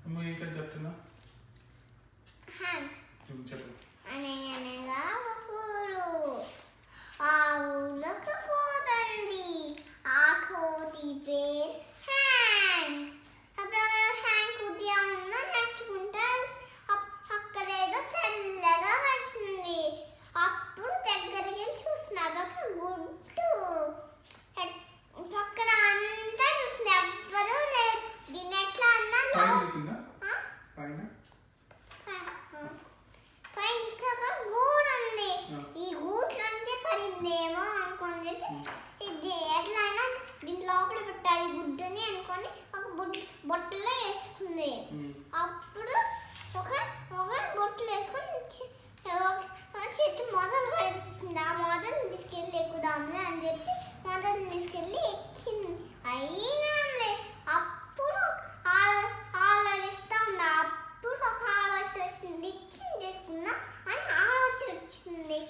అమ్మ ఇంకా చెప్తున్నా హ్యాంక్ చెప్పు. అనగా ఒక ఊరు. ఆ ఊళ్ళో ఒక కోతి ఉంది. ఆ కోతి పేరు హ్యాంక్. అప్పుడు హ్యాంక్ ఉద్యానంలో నడుచుకుంటా అక్కడేదో తెల్లగా వచ్చింది. అప్పుడు దగ్గరికి వెళ్ళి చూస్తుంది. అదొక గుడ్డు. పక్కన అంతా చూస్తుంది, ఎవ్వరూ లేరు. దీన్ని ఎట్లా అన్నా పైన చూస్తే గూడు ఉంది. ఈ గూట్లో నుంచి పడిందేమో అనుకొని చెప్పి ఇది ఎట్లా అయినా దీని లోపల పెట్టాలి గుడ్డుని అనుకొని ఒక బొట్టలో వేసుకుంది. అప్పుడు ఒక బొట్టలు వేసుకొని చెట్టు మొదలు కనిపిస్తుంది. ఆ మొదలు తీసుకెళ్ళి ఎక్కుదాంలే అని చెప్పి మొదలు తీసుకెళ్ళి ఎక్కింది. అయినా అప్పుడు ఆలోచిస్తా ఉంది. అప్పుడు ఒక ఆలోచన వచ్చింది, నిత్యం చేసుకుందాం అని ఆలోచన వచ్చింది.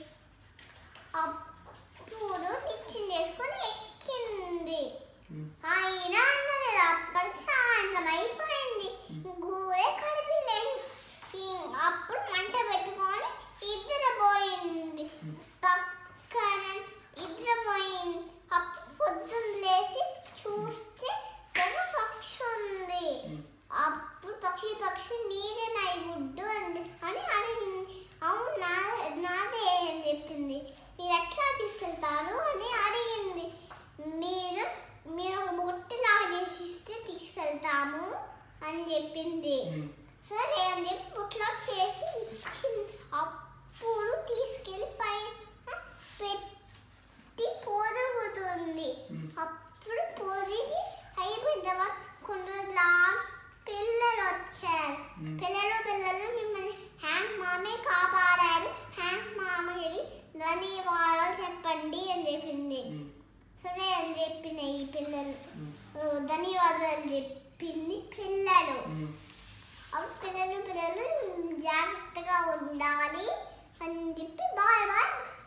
అప్పుడు నిత్యం చేసుకొని ఎక్కింది. అయినా అన్నది అప్పటికి సాయంత్రం అయిపోయింది. గూడే కడిపిలేదు. అప్పుడు మంట పెట్టుకొని నిద్రపోయింది. పక్కన నిద్రపోయింది. అప్పుడు పొద్దున్న లేచి చూస్తే ఒక పక్షి ఉంది. అప్పుడు పక్షి నీదేనా ఈ గుడ్డు అని అడిగింది. అవును నాదే అని చెప్పింది. మీరు ఎట్లా తీసుకెళ్తారు అని అడిగింది. మీరు ఒక బొట్టలాగా చేసి ఇస్తే తీసుకెళ్తాము అని చెప్పింది. సరే అని చెప్పి బొట్టలో చేసి ఇచ్చింది. అప్పుడు తీసుకెళ్ళి పైన పెట్టి పొదుగుతుంది. అప్పుడు పొదిగి అయిపోయిన తర్వాత కొన్ని రోజులు పిల్లలు వచ్చారు. పిల్లలు మిమ్మల్ని హ్యాంక్ మామే కాపాడారు, హ్యాంక్ మామకి ధన్యవాదాలు చెప్పండి అని చెప్పింది. సరే అని చెప్పిన ఈ పిల్లలు ధన్యవాదాలు చెప్పింది పిల్లలు. అప్పుడు పిల్లలు జాగ్రత్తగా ఉండాలి అని చెప్పి బాయ్